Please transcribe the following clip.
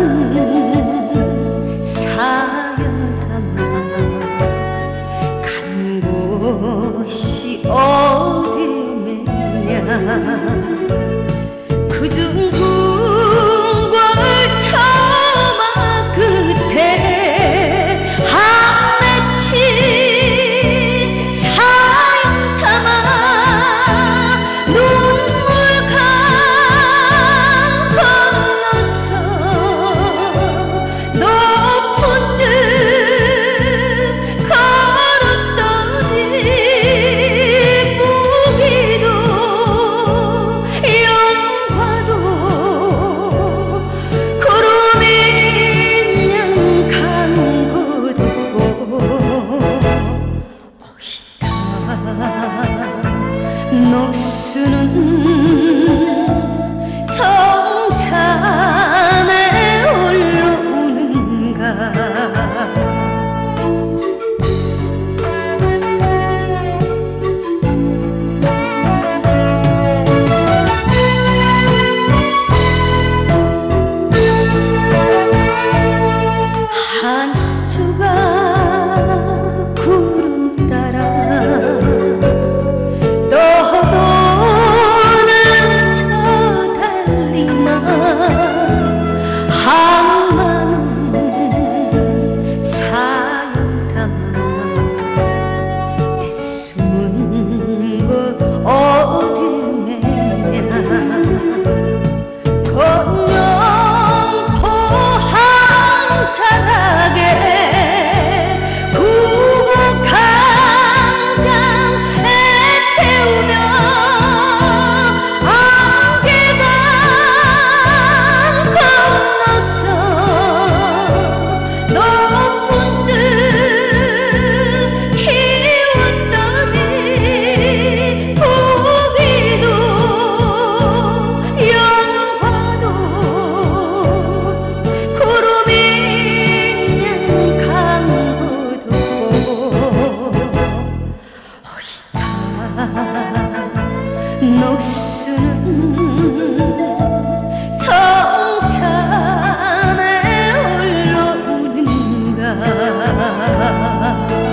사연 담아 간 곳이 어디매냐. 그 둥근 철조망 끝에 한 맺힌 사연 담아 눈물강 건너서 높은 듯 걸었더니 무기도 영화도 구름이 그냥 간 곳도 녹수는 정산에 올라오는가. 한 조각 구름 따라 떠도는 저 달리만 한마음 사연 담아 내 숨은 곳 어디매냐. 건영포 한자락에 구곡강장에 태우며 안개강 건너서 높은 듯 키웠더니 부비도 영화도 구름이 그냥 간 곳도 어이다. 녹수는 정산에 올라오는가.